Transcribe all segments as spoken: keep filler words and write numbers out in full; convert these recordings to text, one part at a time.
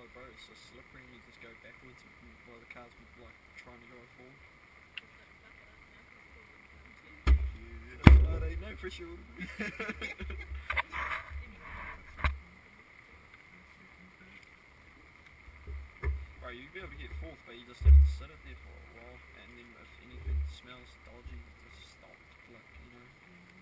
Oh bro, it's so slippery and you just go backwards while the car's like trying to drive forward. Yeah, there ain't no pressure. Bro, you'd be able to get fourth, but you just have to sit it there for a while, and then if anything smells dodgy, you just stop, like, you know.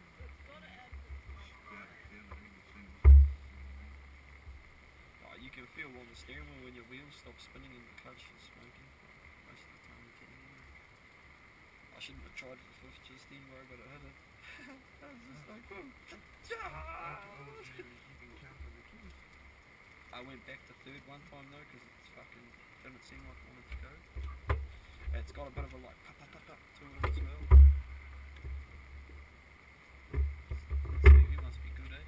Oh, you can feel on the steering wheel when your wheels stop spinning and the clutch is smoking. Most of the time you can. I shouldn't have tried for fifth just then, bro, but it hit it. I was just like, boom. I went back to third one time though, because it's fucking didn't seem like I wanted to go. It's got a bit of a like pop pop pop pop to it as well. So you must be good, eh?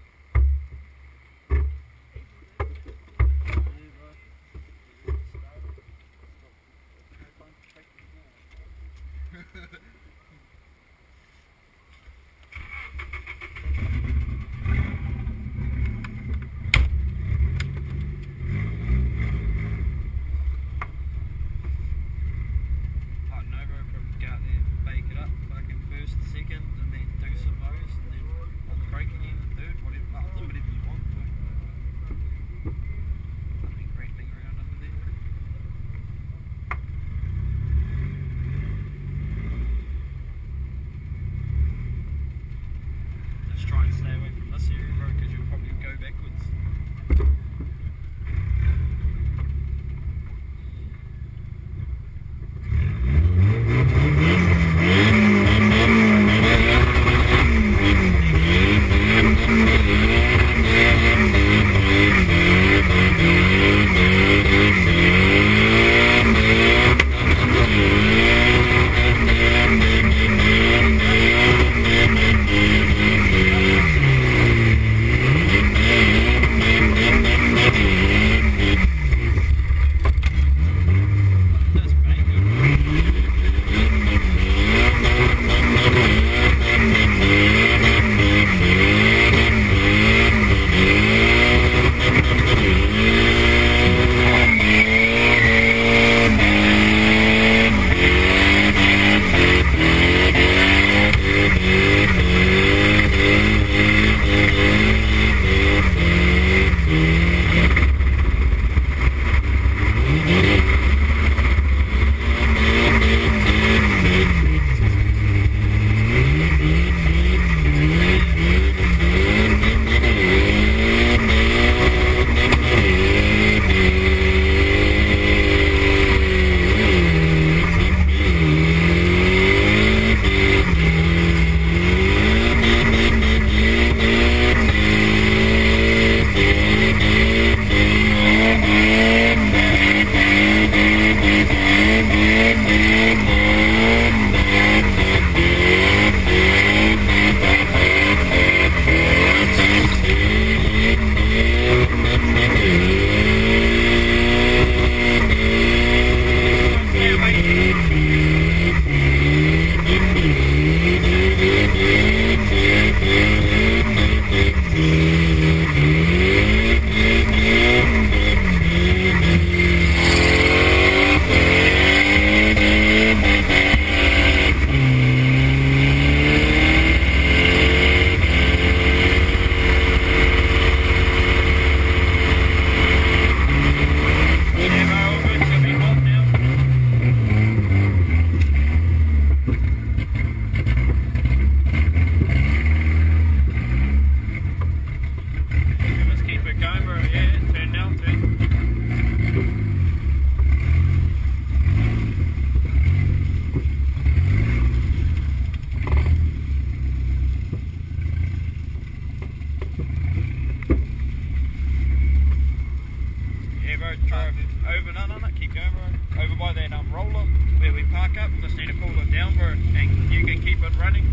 Over, no, no, no, keep going, bro. Over by that um, roller where we park up, just need to pull it down, bro, and you can keep it running.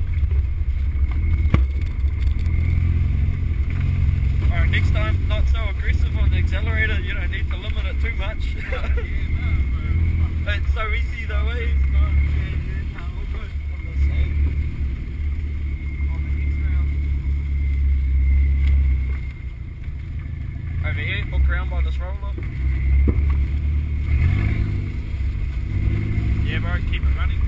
Alright, next time, not so aggressive on the accelerator, you don't need to limit it too much. It's so easy though, eh? Over here. Hook around by this roller. Yeah, bro, keep it running.